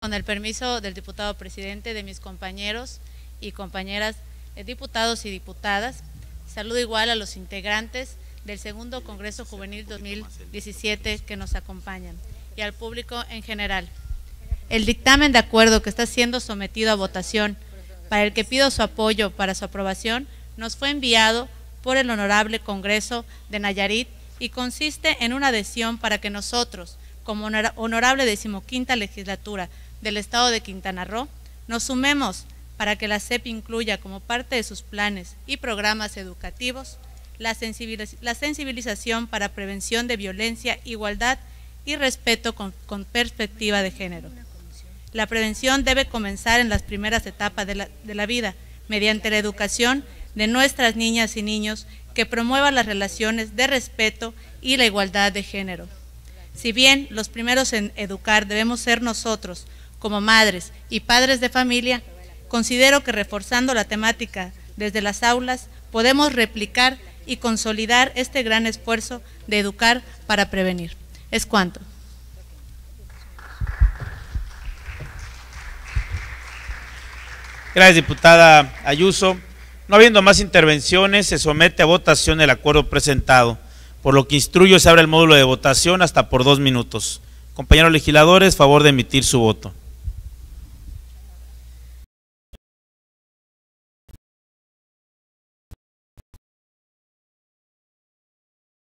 Con el permiso del diputado presidente, de mis compañeros y compañeras diputados y diputadas, saludo igual a los integrantes del segundo Congreso Juvenil 2017 que nos acompañan y al público en general. El dictamen de acuerdo que está siendo sometido a votación, para el que pido su apoyo para su aprobación, nos fue enviado por el Honorable Congreso de Nayarit y consiste en una adhesión para que nosotros, como honorable 15ª legislatura del Estado de Quintana Roo, nos sumemos para que la SEP incluya como parte de sus planes y programas educativos la sensibilización para prevención de violencia, igualdad y respeto con perspectiva de género. La prevención debe comenzar en las primeras etapas de la vida, mediante la educación de nuestras niñas y niños que promueva las relaciones de respeto y la igualdad de género. Si bien los primeros en educar debemos ser nosotros, como madres y padres de familia, considero que reforzando la temática desde las aulas podemos replicar y consolidar este gran esfuerzo de educar para prevenir. Es cuanto. Gracias, diputada Ayuso. No habiendo más intervenciones, se somete a votación el acuerdo presentado, por lo que instruyo se abre el módulo de votación hasta por 2 minutos. Compañeros legisladores, favor de emitir su voto.